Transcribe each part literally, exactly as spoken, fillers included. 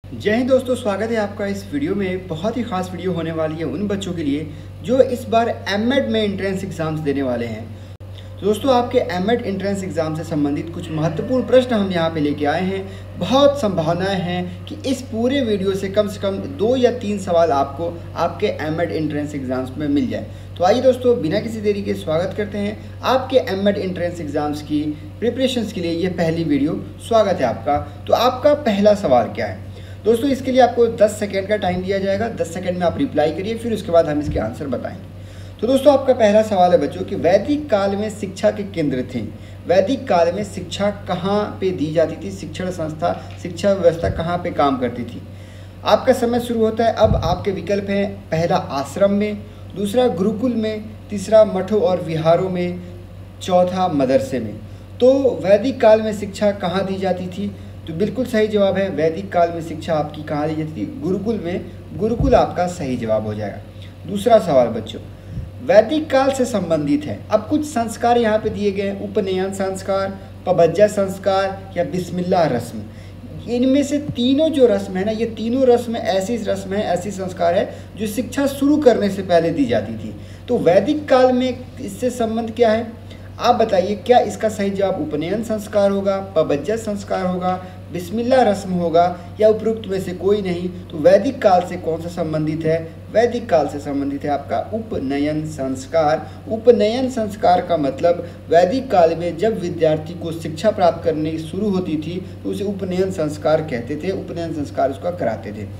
जय हिंद दोस्तों, स्वागत है आपका इस वीडियो में। बहुत ही खास वीडियो होने वाली है उन बच्चों के लिए जो इस बार एमएड में एंट्रेंस एग्जाम्स देने वाले हैं। तो दोस्तों, आपके एमएड एंट्रेंस एग्जाम से संबंधित कुछ महत्वपूर्ण प्रश्न हम यहाँ पे लेके आए हैं। बहुत संभावनाएं हैं कि इस पूरे वीडियो से कम से कम दो या तीन सवाल आपको आपके एमएड एंट्रेंस एग्जाम्स में मिल जाए। तो आइए दोस्तों, बिना किसी देरी के स्वागत करते हैं आपके एमएड एंट्रेंस एग्जाम्स की प्रिपरेशंस के लिए। ये पहली वीडियो, स्वागत है आपका। तो आपका पहला सवाल क्या है दोस्तों? इसके लिए आपको दस सेकेंड का टाइम दिया जाएगा। दस सेकेंड में आप रिप्लाई करिए, फिर उसके बाद हम इसके आंसर बताएंगे। तो दोस्तों, आपका पहला सवाल है बच्चों कि वैदिक काल में शिक्षा के केंद्र थे। वैदिक काल में शिक्षा कहाँ पे दी जाती थी? शिक्षण संस्था, शिक्षा व्यवस्था कहाँ पे काम करती थी? आपका समय शुरू होता है। अब आपके विकल्प हैं, पहला आश्रम में, दूसरा गुरुकुल में, तीसरा मठों और विहारों में, चौथा मदरसे में। तो वैदिक काल में शिक्षा कहाँ दी जाती थी? तो बिल्कुल सही जवाब है, वैदिक काल में शिक्षा आपकी कहाँ दी जाती थी? गुरुकुल में। गुरुकुल आपका सही जवाब हो जाएगा। दूसरा सवाल बच्चों, वैदिक काल से संबंधित है। अब कुछ संस्कार यहाँ पे दिए गए हैं, उपनयन संस्कार, पबज्जा संस्कार या बिस्मिल्लाह रस्म। इनमें से तीनों जो रस्म है ना, ये तीनों रस्म ऐसी रस्म है, ऐसी संस्कार है जो शिक्षा शुरू करने से पहले दी जाती थी। तो वैदिक काल में इससे संबंध क्या है? आप बताइए, क्या इसका सही जवाब उपनयन संस्कार होगा, पबज्जा संस्कार होगा, बिस्मिल्लाह रस्म होगा या उपरोक्त में से कोई नहीं? तो वैदिक काल से कौन सा संबंधित है? वैदिक काल से संबंधित है आपका उपनयन संस्कार। उपनयन संस्कार का मतलब वैदिक काल में जब विद्यार्थी को शिक्षा प्राप्त करनी शुरू होती थी तो उसे उपनयन संस्कार कहते थे। उपनयन संस्कार उसका कराते थे।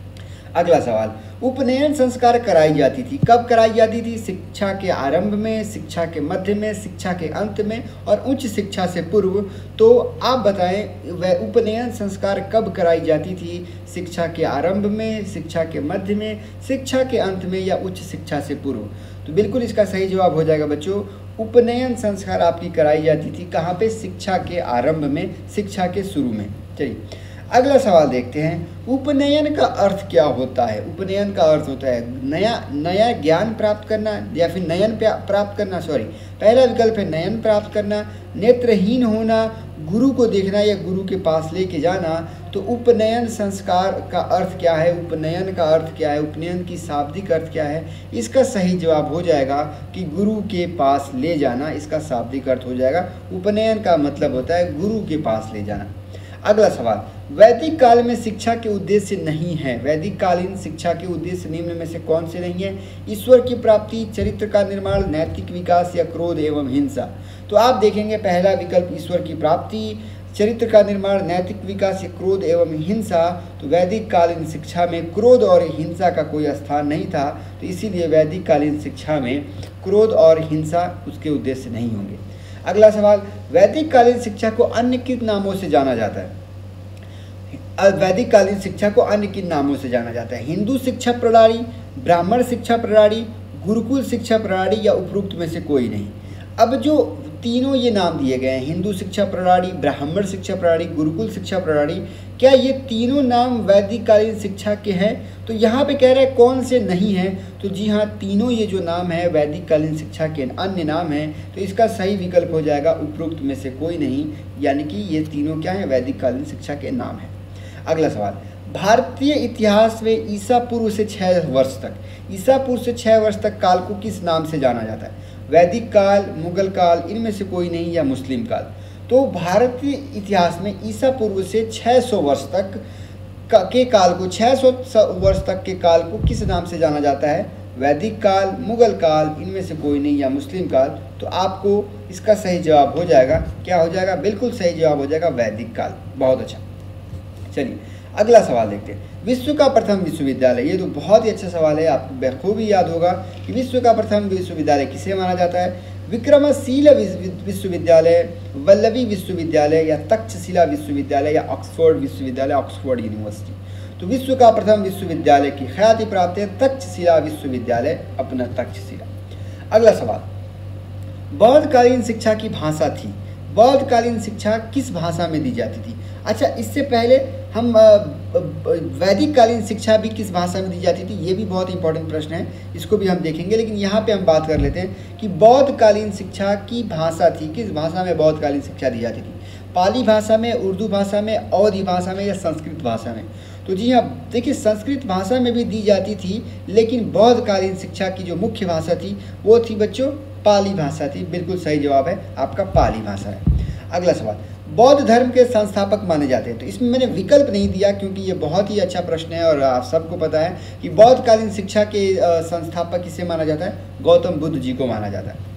अगला सवाल, उपनयन संस्कार कराई जाती थी, कब कराई जाती थी? शिक्षा के आरंभ में, शिक्षा के मध्य में, शिक्षा के अंत में और उच्च शिक्षा से पूर्व। तो आप बताएं, वह उपनयन संस्कार कब कराई जाती थी? शिक्षा के आरंभ में, शिक्षा के मध्य में, शिक्षा के अंत में या उच्च शिक्षा से पूर्व? तो बिल्कुल इसका सही जवाब हो जाएगा बच्चों, उपनयन संस्कार आपकी कराई जाती थी कहाँ पे? शिक्षा के आरंभ में, शिक्षा के शुरू में। चलिए अगला सवाल देखते हैं, उपनयन का अर्थ क्या होता है? उपनयन का अर्थ होता है नया नया ज्ञान प्राप्त करना या फिर नयन प्राप्त करना। सॉरी, पहला विकल्प है नयन प्राप्त करना, नेत्रहीन होना, गुरु को देखना या गुरु के पास लेके जाना। तो उपनयन संस्कार का अर्थ क्या है? उपनयन का अर्थ क्या है? उपनयन की शाब्दिक अर्थ क्या है? इसका सही जवाब हो जाएगा कि गुरु के पास ले जाना। इसका शाब्दिक अर्थ हो जाएगा, उपनयन का मतलब होता है गुरु के पास ले जाना। अगला सवाल, वैदिक काल में शिक्षा के उद्देश्य नहीं है। वैदिक कालीन शिक्षा के उद्देश्य निम्न में से कौन से नहीं है? ईश्वर की प्राप्ति, चरित्र का निर्माण, नैतिक विकास या क्रोध एवं हिंसा। तो आप देखेंगे पहला विकल्प ईश्वर की प्राप्ति, चरित्र का निर्माण, नैतिक विकास या क्रोध एवं हिंसा। तो वैदिक कालीन शिक्षा में क्रोध और हिंसा का कोई स्थान नहीं था, तो इसीलिए वैदिक कालीन शिक्षा में क्रोध और हिंसा उसके उद्देश्य नहीं होंगे। अगला सवाल, वैदिक कालीन शिक्षा को अन्य किन नामों से जाना जाता है? वैदिक कालीन शिक्षा को अन्य किन नामों से जाना जाता है? हिंदू शिक्षा प्रणाली, ब्राह्मण शिक्षा प्रणाली, गुरुकुल शिक्षा प्रणाली या उपरोक्त में से कोई नहीं? अब जो तीनों ये नाम दिए गए हैं, हिंदू शिक्षा प्रणाली, ब्राह्मण शिक्षा प्रणाली, गुरुकुल शिक्षा प्रणाली, क्या ये तीनों नाम वैदिक कालीन शिक्षा के हैं? तो यहाँ पे कह रहे हैं कौन से नहीं हैं? तो जी हाँ, तीनों ये जो नाम है वैदिक कालीन शिक्षा के अन्य नाम हैं। तो इसका सही विकल्प हो जाएगा उपरोक्त में से कोई नहीं, यानी कि ये तीनों क्या है? वैदिक कालीन शिक्षा के नाम है। अगला सवाल, भारतीय इतिहास में ईसा पूर्व से छः वर्ष तक ईसा पूर्व से छः वर्ष तक काल को किस नाम से जाना जाता है? वैदिक काल, मुगल काल, इनमें से कोई नहीं या मुस्लिम काल? तो भारतीय इतिहास में ईसा पूर्व से छः सौ वर्ष तक का, के काल को छः सौ वर्ष तक के काल को किस नाम से जाना जाता है? वैदिक काल, मुगल काल, इनमें से कोई नहीं या मुस्लिम काल? तो आपको इसका सही जवाब हो जाएगा, क्या हो जाएगा? बिल्कुल सही जवाब हो जाएगा वैदिक काल। बहुत अच्छा। चलिए अगला सवाल देखते हैं, विश्व का प्रथम विश्वविद्यालय। ये तो बहुत ही अच्छा सवाल है, आपको बखूबी याद होगा कि विश्व का प्रथम विश्वविद्यालय किसे माना जाता है? विक्रमशिला विश्वविद्यालय, वल्लभी विश्वविद्यालय या तक्षशिला विश्वविद्यालय या ऑक्सफोर्ड विश्वविद्यालय, ऑक्सफोर्ड यूनिवर्सिटी। तो विश्व का प्रथम विश्वविद्यालय की ख्याति प्राप्त है तक्षशिला विश्वविद्यालय, अपना तक्षशिला। अगला सवाल, बौद्धकालीन शिक्षा की भाषा थी। बौद्धकालीन शिक्षा किस भाषा में दी जाती थी? अच्छा, इससे पहले हम वैदिक कालीन शिक्षा भी किस भाषा में दी जाती थी, ये भी बहुत इंपॉर्टेंट प्रश्न है, इसको भी हम देखेंगे। लेकिन यहाँ पे हम बात कर लेते हैं कि बौद्धकालीन शिक्षा की भाषा थी, किस भाषा में बौद्धकालीन शिक्षा दी जाती थी? पाली भाषा में, उर्दू भाषा में, अवधी भाषा में या संस्कृत भाषा में? तो जी हाँ, देखिए संस्कृत भाषा में भी दी जाती थी, लेकिन बौद्धकालीन शिक्षा की जो मुख्य भाषा थी वो थी बच्चों पाली भाषा थी। बिल्कुल सही जवाब है आपका, पाली भाषा है। अगला सवाल, बौद्ध धर्म के संस्थापक माने जाते हैं। तो इसमें मैंने विकल्प नहीं दिया क्योंकि ये बहुत ही अच्छा प्रश्न है और आप सबको पता है कि बौद्धकालीन शिक्षा के संस्थापक किसे माना जाता है? गौतम बुद्ध जी को माना जाता है।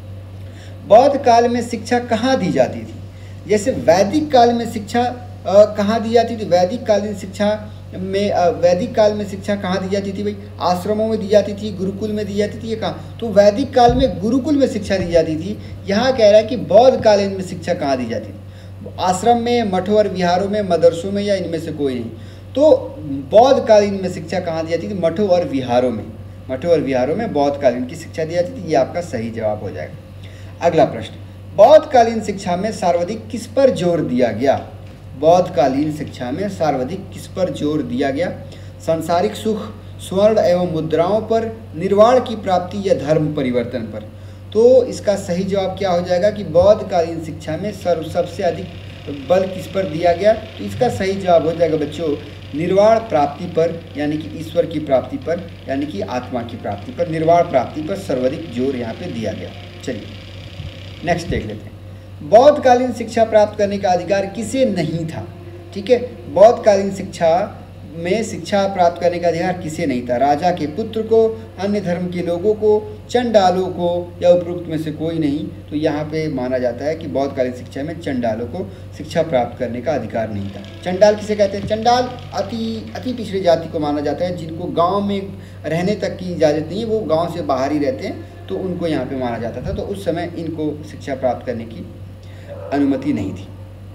बौद्ध काल में शिक्षा कहाँ दी जाती थी? जैसे वैदिक काल में शिक्षा कहाँ दी जाती थी? वैदिक कालीन शिक्षा में वैदिक काल में शिक्षा कहाँ दी जाती थी भाई? आश्रमों में दी जाती थी, गुरुकुल में दी जाती थी, ये कहाँ? तो वैदिक काल में गुरुकुल में शिक्षा दी जाती थी। यहाँ कह रहा है कि बौद्ध कालीन में शिक्षा कहाँ दी जाती थी? आश्रम में, मठों और विहारों में, मदरसों में, या इनमें से कोई नहीं? तो बौद्ध कालीन में शिक्षा कहाँ दी जाती थी? मठों और विहारों में। मठों और विहारों में बौद्ध कालीन की शिक्षा दी जाती थी। ये आपका सही जवाब हो जाएगा। अगला प्रश्न, बौद्ध कालीन शिक्षा में सर्वाधिक किस पर जोर दिया गया? बौद्ध कालीन शिक्षा में सर्वाधिक किस पर जोर दिया गया? सांसारिक सुख, स्वर्ण एवं मुद्राओं पर, निर्वाण की प्राप्ति, या धर्म परिवर्तन पर? तो इसका सही जवाब क्या हो जाएगा कि बौद्ध कालीन शिक्षा में सर्व सबसे अधिक बल किस पर दिया गया? तो इसका सही जवाब हो जाएगा बच्चों निर्वाण प्राप्ति पर, यानी कि ईश्वर की प्राप्ति पर, यानी कि आत्मा की प्राप्ति पर, निर्वाण प्राप्ति पर सर्वाधिक जोर यहाँ पे दिया गया। चलिए नेक्स्ट देख लेते हैं। बौद्धकालीन शिक्षा प्राप्त करने का अधिकार किसे नहीं था? ठीक है, बौद्धकालीन शिक्षा में शिक्षा प्राप्त करने का अधिकार किसे नहीं था? राजा के पुत्र को, अन्य धर्म के लोगों को, चंडालों को, या उपरोक्त में से कोई नहीं? तो यहाँ पे माना जाता है कि बौद्धकालीन शिक्षा में चंडालों को शिक्षा प्राप्त करने का अधिकार नहीं था। चंडाल किसे कहते हैं? चंडाल अति अति पिछड़ी जाति को माना जाता है, जिनको गाँव में रहने तक की इजाज़त नहीं है, वो गाँव से बाहर ही रहते हैं, तो उनको यहाँ पे माना जाता था। तो उस समय इनको शिक्षा प्राप्त करने की अनुमति नहीं थी।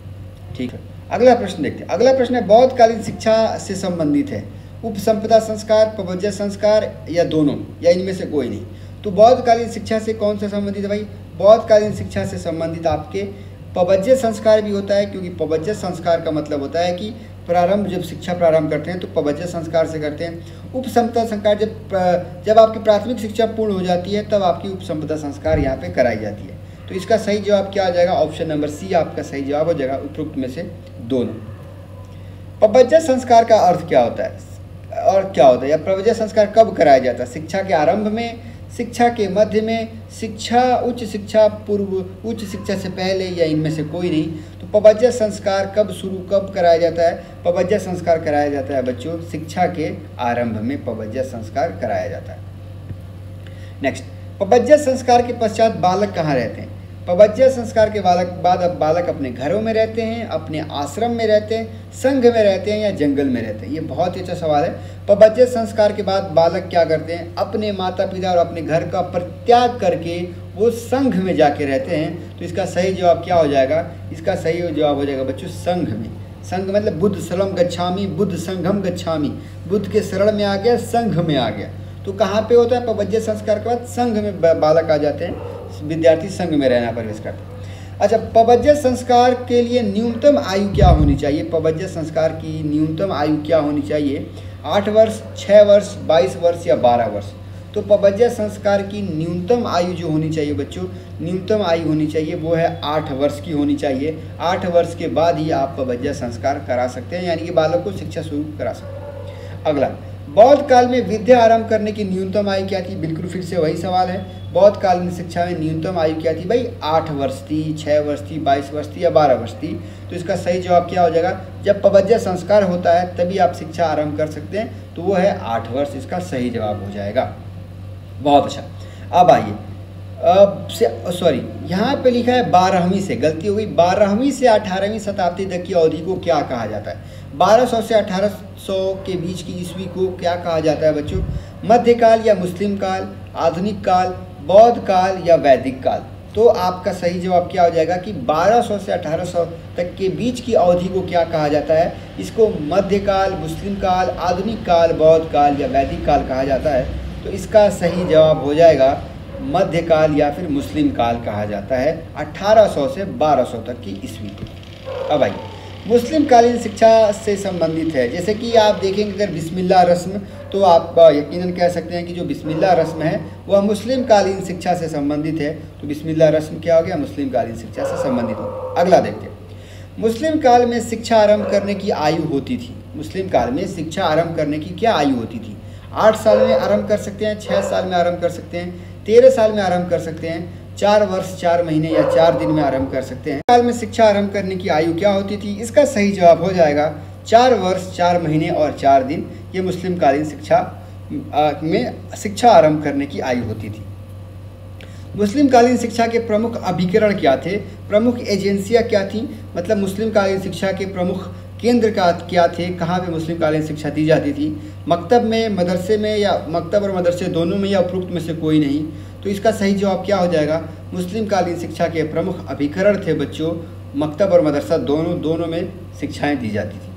ठीक है, अगला प्रश्न देखते हैं। अगला प्रश्न है बौद्धकालीन शिक्षा से संबंधित है उपसंपदा संस्कार, पवज्य संस्कार, या दोनों, या इनमें से कोई नहीं? तो बौद्धकालीन शिक्षा से कौन सा संबंधित है भाई? बौद्धकालीन शिक्षा से संबंधित आपके पवज्य संस्कार भी होता है, क्योंकि पवज्य संस्कार का मतलब होता है कि प्रारंभ जब शिक्षा प्रारंभ करते हैं तो पवज्य संस्कार से करते हैं। उपसंपदा संस्कार जब जब आपकी प्राथमिक शिक्षा पूर्ण हो जाती है तब आपकी उपसंपदा संस्कार यहाँ पे कराई जाती है। तो इसका सही जवाब क्या हो जाएगा? ऑप्शन नंबर सी आपका सही जवाब हो जाएगा, उपरोक्त में से दोनों। पवज्य संस्कार का अर्थ क्या होता है और क्या होता है, या पवज्य संस्कार कब कराया जाता है? शिक्षा के आरंभ में, शिक्षा के मध्य में, शिक्षा उच्च शिक्षा पूर्व, उच्च शिक्षा से पहले, या इनमें से कोई नहीं? तो पवज्य संस्कार कब शुरू कब कराया जाता है? पवज्य संस्कार कराया जाता है बच्चों शिक्षा के आरंभ में पवज्य संस्कार कराया जाता है। नेक्स्ट, पवज्य संस्कार के पश्चात बालक कहाँ रहते हैं? पवज्य संस्कार के बालक बाद अब बालक अपने घरों में रहते हैं, अपने आश्रम में रहते हैं, संघ में रहते हैं, या जंगल में रहते हैं? ये बहुत ही अच्छा सवाल है। पवज्य संस्कार के बाद बालक क्या करते हैं? अपने माता पिता और अपने घर का परित्याग करके वो संघ में जाके रहते हैं। तो इसका सही जवाब क्या हो जाएगा? इसका सही जवाब हो जाएगा बच्चों संघ में। संघ मतलब बुद्ध शरणं गच्छामि, बुद्ध संघम गच्छामि, बुद्ध के शरण में आ गया, संघ में आ गया। तो कहाँ पे होता है पवज्य संस्कार के बाद? संघ में बालक आ जाते हैं, विद्यार्थी संघ में रहना प्रवेश करते हैं। अच्छा, पवज्य संस्कार के लिए न्यूनतम आयु क्या होनी चाहिए? पवज्य संस्कार की न्यूनतम आयु क्या होनी चाहिए? आठ वर्ष, छः वर्ष, बाईस वर्ष, या बारह वर्ष? तो पवज्य संस्कार की न्यूनतम आयु जो होनी चाहिए बच्चों, न्यूनतम आयु होनी चाहिए वो है आठ वर्ष की होनी चाहिए। आठ वर्ष के बाद ही आप पवज्य संस्कार करा सकते हैं, यानी कि बालक को शिक्षा शुरू करा सकते हैं। अगला, बौद्ध काल में विद्या आरंभ करने की न्यूनतम आयु क्या थी? बिल्कुल फिर से वही सवाल है। बौद्ध कालीन शिक्षा में न्यूनतम आयु क्या थी भाई? आठ वर्ष थी, छः वर्ष थी, बाईस वर्ष थी, या बारह वर्ष थी? तो इसका सही जवाब क्या हो जाएगा? जब पवज्य संस्कार होता है तभी आप शिक्षा आरंभ कर सकते हैं, तो वो है आठ वर्ष। इसका सही जवाब हो जाएगा। बहुत अच्छा। अब आइए, अब से सॉरी यहाँ पे लिखा है बारहवीं से, गलती हो गई। बारहवीं से अठारहवीं शताब्दी तक की अवधि को क्या कहा जाता है? बारह सौ से अठारह सौ के बीच की ईस्वी को क्या कहा जाता है बच्चों? मध्यकाल, या मुस्लिम काल, आधुनिक काल, बौद्ध काल, या वैदिक काल? तो आपका सही जवाब क्या हो जाएगा कि बारह सौ से अठारह सौ तक के बीच की अवधि को क्या कहा जाता है? इसको मध्यकाल, मुस्लिम काल, आधुनिक काल, बौद्ध काल, या वैदिक काल कहा जाता है। तो इसका सही जवाब हो जाएगा मध्यकाल या फिर मुस्लिम काल कहा जाता है, अठारह सौ से बारह सौ तक की ईस्वी को। अब आइए, मुस्लिम कालीन शिक्षा से संबंधित है। जैसे कि आप देखेंगे अगर बिस्मिल्लाह रस्म, तो आप यकीनन कह सकते हैं कि जो बिस्मिल्लाह रस्म है वह मुस्लिम कालीन शिक्षा से संबंधित है। तो बिस्मिल्लाह रस्म क्या हो गया? मुस्लिम कालीन शिक्षा से संबंधित हो। अगला देखते हैं, मुस्लिम काल में शिक्षा आरंभ करने की आयु होती थी। मुस्लिम काल में शिक्षा आरंभ करने की क्या आयु होती थी? आठ साल में आरंभ कर सकते हैं, छः साल में आरंभ कर सकते हैं, तेरह साल में आरंभ कर सकते हैं, चार वर्ष चार महीने या चार दिन में आरंभ कर सकते हैं। काल में शिक्षा आरंभ करने की आयु क्या होती थी? इसका सही जवाब हो जाएगा चार वर्ष चार महीने और चार दिन। ये मुस्लिम कालीन शिक्षा में शिक्षा आरंभ करने की आयु होती थी। मुस्लिम कालीन शिक्षा के प्रमुख अभिकरण क्या थे? प्रमुख एजेंसियां क्या थीं? मतलब मुस्लिम कालीन शिक्षा के प्रमुख केंद्र का क्या थे? कहाँ पे मुस्लिम कालीन शिक्षा दी जाती थी? मकतब में, मदरसे में, या मकतब और मदरसे दोनों में, या उपरोक्त में से कोई नहीं? तो इसका सही जवाब क्या हो जाएगा? मुस्लिम कालीन शिक्षा के प्रमुख अभिकरण थे बच्चों मकतब और मदरसा दोनों दोनों में शिक्षाएं दी जाती थी।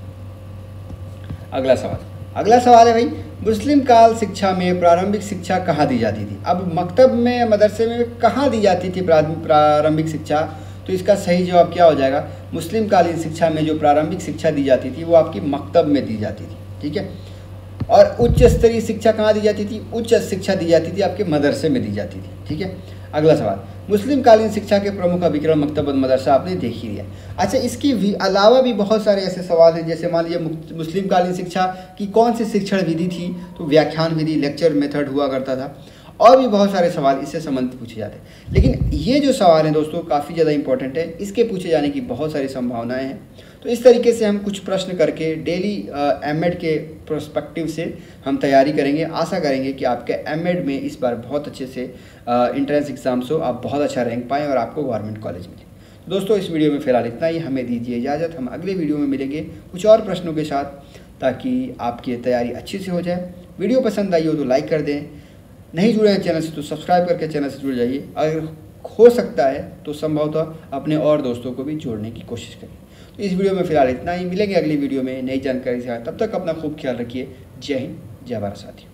अगला सवाल अगला सवाल है भाई, मुस्लिम काल शिक्षा में प्रारंभिक शिक्षा कहाँ दी जाती थी? अब मकतब में, मदरसे में कहाँ दी जाती थी प्रारंभिक शिक्षा? तो इसका सही जवाब क्या हो जाएगा? मुस्लिम कालीन शिक्षा में जो प्रारंभिक शिक्षा दी जाती थी वो आपकी मकतब में दी जाती थी, ठीक है। और उच्च स्तरीय शिक्षा कहाँ दी जाती थी? उच्च शिक्षा दी जाती थी आपके मदरसे में दी जाती थी, ठीक है। अगला सवाल, मुस्लिम कालीन शिक्षा के प्रमुख अभिकरण मकतब और मदरसा आपने देख ही लिया। अच्छा, इसके भी अलावा भी बहुत सारे ऐसे सवाल हैं, जैसे मान लीजिए मुस्लिम कालीन शिक्षा की कौन सी शिक्षण विधि थी? तो व्याख्यान विधि, लेक्चर मेथड हुआ करता था। और भी बहुत सारे सवाल इससे संबंधित पूछे जाते हैं, लेकिन ये जो सवाल हैं दोस्तों काफ़ी ज़्यादा इंपॉर्टेंट है, इसके पूछे जाने की बहुत सारी संभावनाएं हैं। तो इस तरीके से हम कुछ प्रश्न करके डेली एमएड के पर्सपेक्टिव से हम तैयारी करेंगे। आशा करेंगे कि आपके एमएड में इस बार बहुत अच्छे से इंट्रेंस एग्जाम्स हो, आप बहुत अच्छा रैंक पाएँ और आपको गवर्नमेंट कॉलेज मिले। दोस्तों, इस वीडियो में फ़िलहाल इतना ही, हमें दीजिए इजाज़त। हम अगले वीडियो में मिलेंगे कुछ और प्रश्नों के साथ, ताकि आपकी तैयारी अच्छी से हो जाए। वीडियो पसंद आई हो तो लाइक कर दें, नहीं जुड़े हैं चैनल से तो सब्सक्राइब करके चैनल से जुड़ जाइए। अगर हो सकता है तो संभवतः अपने और दोस्तों को भी जोड़ने की कोशिश करें। तो इस वीडियो में फ़िलहाल इतना ही, मिलेंगे अगली वीडियो में नई जानकारी के साथ। तब तक अपना खूब ख्याल रखिए। जय हिंद, जय भारत साथियों।